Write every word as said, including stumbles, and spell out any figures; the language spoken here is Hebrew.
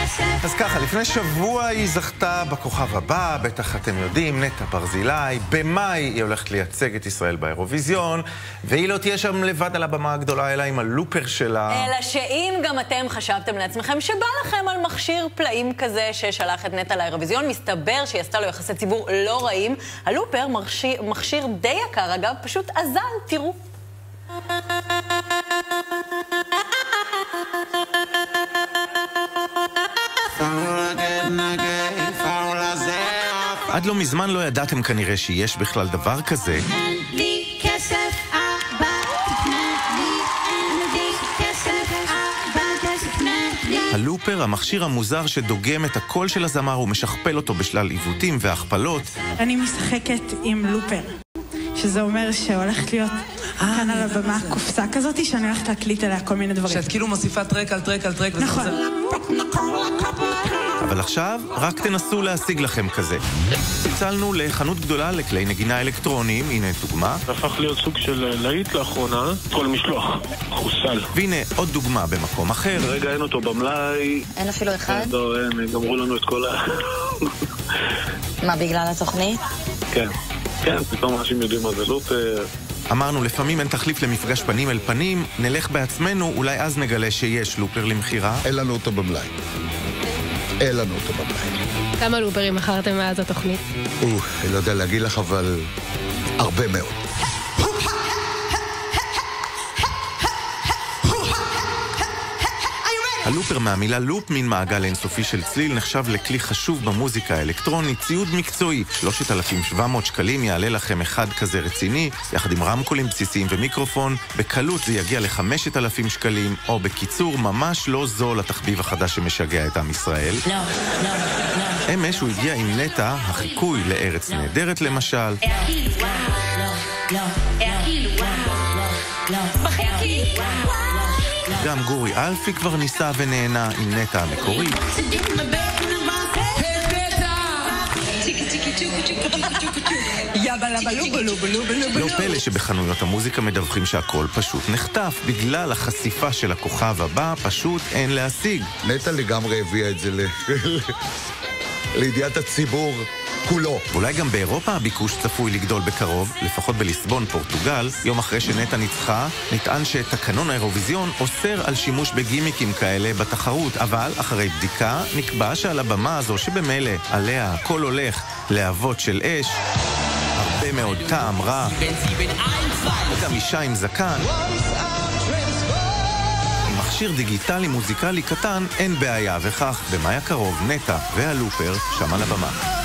אז ככה, לפני שבוע היא זכתה בכוכב הבא, בטח אתם יודעים, נטע ברזילי. במאי היא הולכת לייצג את ישראל באירוויזיון, והיא לא תהיה שם לבד על הבמה הגדולה, אלא עם הלופר שלה. אלא שאם גם אתם חשבתם לעצמכם שבא לכם על מכשיר פלאים כזה ששלח את נטע לאירוויזיון, מסתבר שהיא עשתה לו יחסי ציבור לא רעים. הלופר, מכשיר, מכשיר די יקר אגב, פשוט אזל, תראו. עד לא מזמן לא ידעתם כנראה שיש בכלל דבר כזה. הלופר, המכשיר המוזר שדוגם את הקול של הזמר ומשכפל אותו בשלל עיוותים והכפלות. אני משחקת עם לופר, שזה אומר שהולכת להיות כאן על הבמה קופסה כזאת שאני הולכת להקליט עליה כל מיני דברים. שאת כאילו מוסיפה טרק על טרק על טרק. נכון. אבל עכשיו רק תנסו להשיג לכם כזה. צלצלנו לחנות גדולה לכלי נגינה אלקטרוניים, הנה דוגמה. הפך להיות סוג של להיט לאחרונה, כל משלוח, חוסל. והנה עוד דוגמה במקום אחר. רגע אין אותו במלאי. אין אפילו אחד? לא, אין, גמרו לנו את כל ה... מה, בגלל התוכנית? כן, כן, פתאום אנשים יודעים מה זה לופר. אמרנו, לפעמים אין תחליף למפגש פנים אל פנים, נלך בעצמנו, אולי אז נגלה שיש לופר למחירה. אין לנו אותו במלאי. אין לנו אותו במלאי. כמה לופרים מכרתם מאז התוכנית? או, אני לא יודע להגיד לך, אבל הרבה מאוד. הלופר מהמילה לופ, מין מעגל אינסופי של צליל, נחשב לכלי חשוב במוזיקה האלקטרונית, ציוד מקצועי. שלושת אלפים ושבע מאות שקלים יעלה לכם אחד כזה רציני, יחד עם רמקולים בסיסיים ומיקרופון. בקלות זה יגיע ל-חמשת אלפים שקלים, או בקיצור, ממש לא זול התחביב החדש שמשגע את עם ישראל. לא, לא, לא. אמש הוא הגיע עם נטע, החיקוי לארץ נהדרת למשל. לא, לא, לא, לא. גם גורי אלפי כבר ניסה ונהנה עם נטע המקורית. לא פלא שבחנויות המוזיקה מדווחים שהכל פשוט נחטף. בגלל החשיפה של הכוכב הבא, פשוט אין להשיג. נטע לגמרי הביאה את זה לידיעת הציבור כולו. ואולי גם באירופה הביקוש צפוי לגדול בקרוב, לפחות בליסבון, פורטוגל. יום אחרי שנטע ניצחה, נטען שתקנון האירוויזיון אוסר על שימוש בגימיקים כאלה בתחרות, אבל אחרי בדיקה נקבע שעל הבמה הזו שבמילא עליה הכל הולך להבות של אש, הרבה מאוד טעם רע, וגם אישה עם זקן. עם מכשיר דיגיטלי מוזיקלי קטן אין בעיה, וכך במאי הקרוב נטע והלופר שם על הבמה.